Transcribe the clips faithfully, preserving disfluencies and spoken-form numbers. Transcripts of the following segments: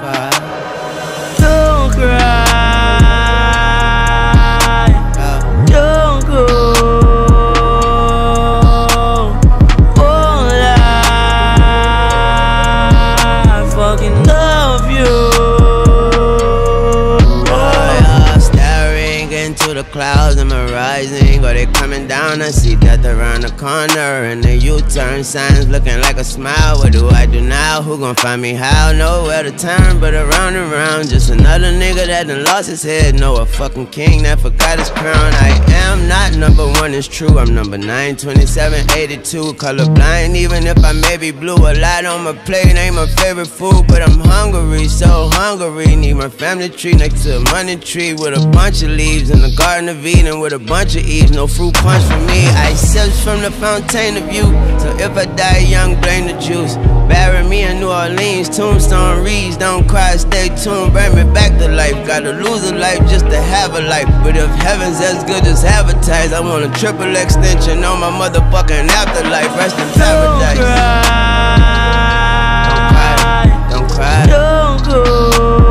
Don't cry, don't go. All I fucking love you. To the clouds, am I rising or they coming down? I see death around the corner and the U-turn signs looking like a smile. What do I do now? Who gon' find me how? Nowhere to turn but around and around. Just another nigga that done lost his head. No, a fucking king that forgot his crown. I am not number one, it's true. I'm number nine, twenty-seven, eighty-two. Colorblind, even if I may be blue. A lot on my plate ain't my favorite food, but I'm hungry, so hungry. Need my family tree next to a money tree with a bunch of leaves in the Garden of Eden with a bunch of Eves. No fruit punch for me. I sips from the fountain of youth. So if I die young, blame the juice. Bury me in New Orleans, tombstone reads. Don't cry, stay tuned, bring me back to life. Gotta lose a life just to have a life. But if heaven's as good as advertised, I want a triple extension on my motherfucking afterlife. Rest in paradise. Don't cry, don't cry, don't go.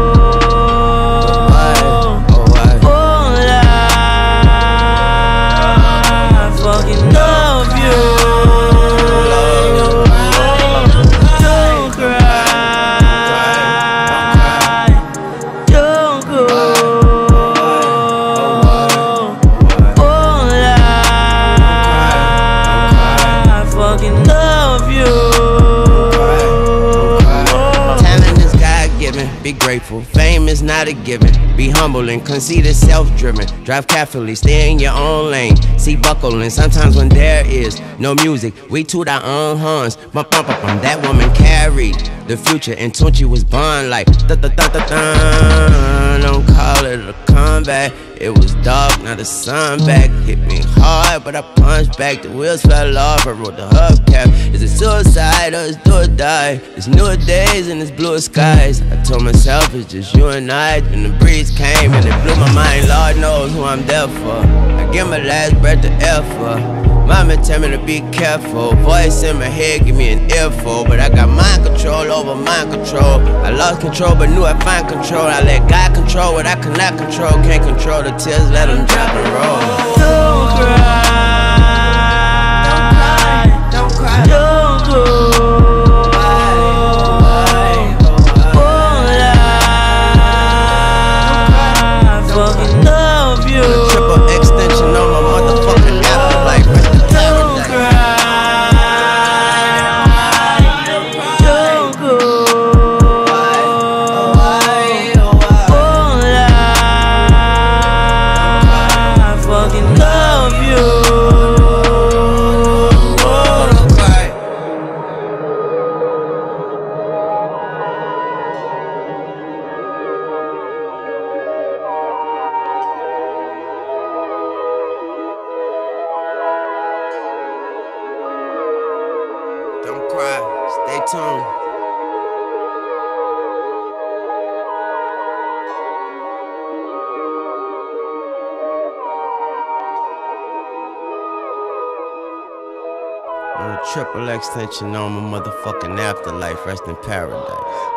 Be grateful, fame is not a given. Be humble and conceited, self-driven. Drive carefully, stay in your own lane. See buckling, sometimes when there is no music, we toot our own horns. Bump, bump, bump, bump. That woman carried the future, and Tunchi was born like da da da da da. Don't call it a comeback. It was dark, now the sun back. Hit me hard, but I punched back. The wheels fell off, I wrote the hubcap. Is it suicide or is do or die? It's newer days and it's bluer skies. I told myself it's just you and I. Then the breeze came and it blew my mind. Lord knows who I'm there for. I give my last breath to air for. Mama tell me to be careful. Voice in my head give me an earful. But I got mind control over mind control. I lost control but knew I'd find control. I let God control what I cannot control. Can't control the tears, let them drop and roll. Don't cry, don't cry, don't cry, don't go. All I fucking love you. Triple extension on my motherfucking afterlife. Don't cry, don't go. All I fucking love you. Don't cry. Don't cry, stay tuned. I'm a triple extension on my motherfucking afterlife. Rest in paradise.